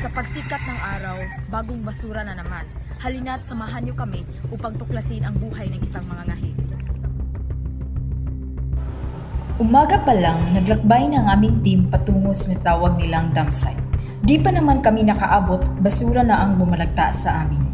Sa pagsikat ng araw, bagong basura na naman. Halina't samahan niyo kami upang tuklasin ang buhay ng isang mangangahi. Umaga pa lang, naglakbay na ang aming team patungo sa natawag nilang dump site. Di pa naman kami nakaabot, basura na ang bumalagta sa amin.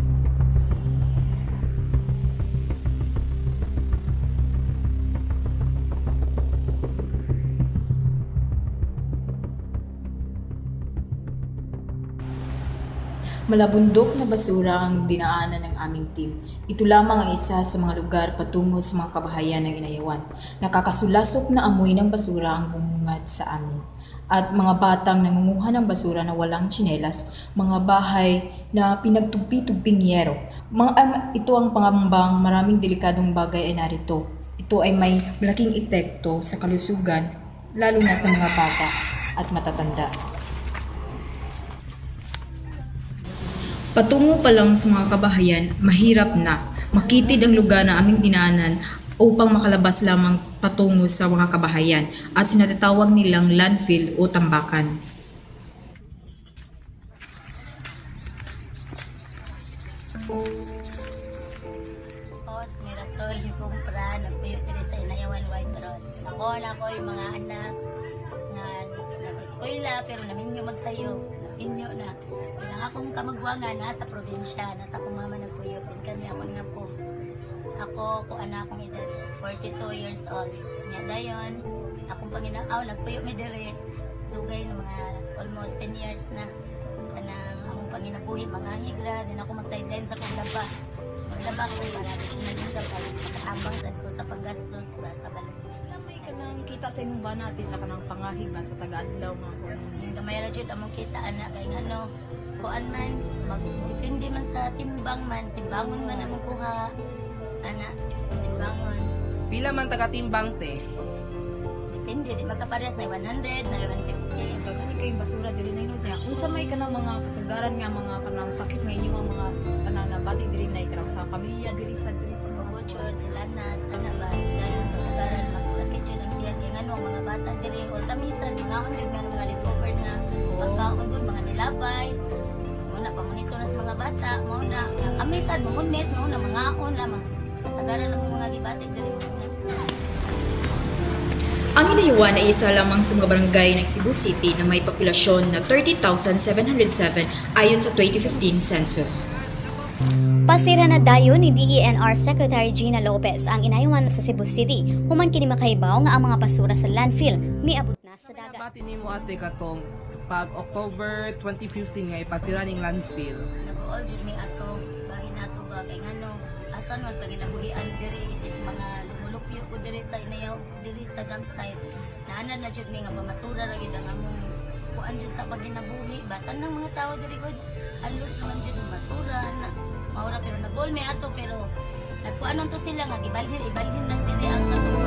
Malabundok na basura ang dinaanan ng aming team. Ito lamang ang isa sa mga lugar patungo sa mga kabahayan ng Inayawan. Nakakasulasok na amoy ng basura ang bumungad sa amin. At mga batang nangunguha ng basura na walang tsinelas, mga bahay na pinagtugpi-tugping yero. Ito ang pangambang maraming delikadong bagay ay narito. Ito ay may malaking epekto sa kalusugan, lalo na sa mga bata at matatanda. Patungo pa lang sa mga kabahayan, mahirap na. Makitid ang lugar na aming dinaanan upang makalabas lamang patungo sa mga kabahayan at sinatatawag nilang landfill o tambakan. Marisol, kumpra, nagpuyo diri sa Inayawan White Road. Ako yung mga anak nga nag-eskwela pero naminyo magsayo. Naminyo na. Ilang akong kamagwangan nasa probinsya, nasa akong mama nagpuyo. Kani ako nga po. Ako anak akong edad 42 years old. Nya dayon, akong panginaaw nagpuyo mi diri. Dugay ng mga almost 10 years na. Kanang akong panginabuhi mga higra, din ako mag-sideline sa kong laba. Maglaba ko para di naging kapal. Nakatambang sad ko sa paggastos basta balik. May kanang kita sa imong banati sa kanang pangahig man sa taga-Adlaw mga ko. Yung gamay ra jud among kita ana kay ngano kuan man magdepende man sa timbang man, timbangon man among kuha. Ana, timbangon. Pila man taga-timbang te? Depende, di magkaparehas na 100, na 150. Daghan kay basura diri na ino siya. Unsa may kanang mga kasagaran nga mga kanang sakit nga inyo ang mga kanang nabati diri na kanang sa pamilya diri sa Butchod, lanat, ana ba, dayon kasagaran magsakit jud ang diyan kay ngano mga bata diri or tamisan mga undig nga mga leftover nga pagkaon dun mga nilabay. Muna pamonito na sa mga bata, mao na kamisan mamunit, mao na mga on na kasagaran ng mga libati diri mo. Ang Inayawan ay isa lamang sa mga barangay ng Cebu City na may populasyon na 30,707 ayon sa 2015 census. Pasira na dayon ni DENR Secretary Gina Lopez ang Inayawan sa Cebu City. Human kini makahibaw nga ang mga basura sa landfill miabot na sa dagat. Pati nimo ate katong pag October 2015 nga ipasira ning landfill. Nag-all jud ni ato bahin nato ba kay ngano asan man paginabuhian diri isip mga lumulupyo ko diri sa Inayaw diri sa dump site. Naanan na jud mi nga pamasura ra gid ang among kuan jud sa paginabuhi batan ng mga tao diri gud alos man jud ang basura na maura pero nag-all mi ato pero nagkuanon to sila nga ibalhin lang diri ang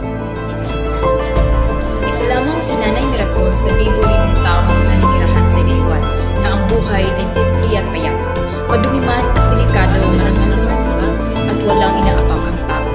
Isa lamang si Nanay Marisol sa libo-libong taong naninirahan sa Inayawan na ang buhay ay simple at payapa. Madumi man at delikado marangal naman ito at walang inaapakang tao.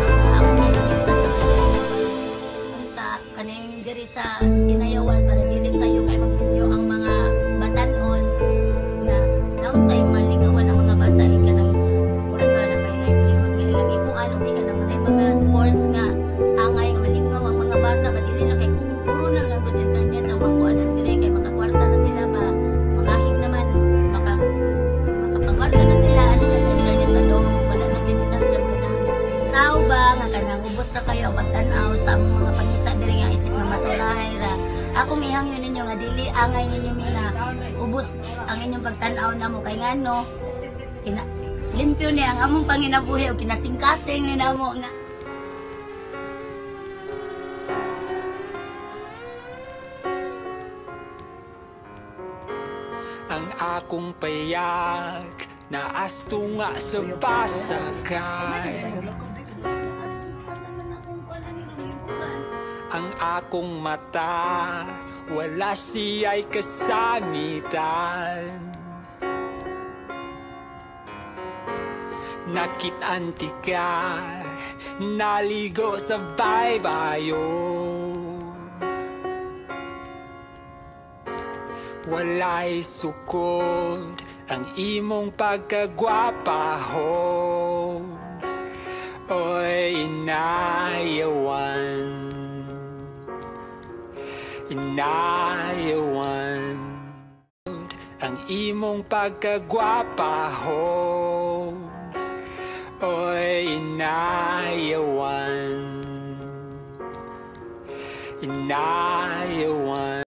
Punta kaning diri sa Inayawan para dili sayo kay magpinyo ang mga batanon na naon tayo malingawan ang mga bata ikanang kuan ba na may livelihood kanilang ipuan o di ka naman ay mga sports nga angay nga malingaw ang mga bata madili lang kay puro na lang gud internet ang makuanan diri kay makakwarta na sila ba mga hig naman makapangwarta na sila ano na sa internet ano wala na gid na sila tao ba nga kanang ubos na kayo ang pagtan-aw sa among mga pangita diri nga isip na masulahay ra akong ihangyon ninyo nga dili angay ninyo mina ubos ang inyong pagtan-aw namo kay ngano limpyo ni ang among panginabuhi o kinasingkasing ni namo nga ang akong payak na astunga sa pasakay. Ang akong mata wala siya'y kasangitan. Nakitanti ka, naligo sa baybayo. walay sukod ang imong pagkagwapahon. Oy, inayawan, inayawan ang imong pagkagwapahon. Oy, inayawan, inayawan.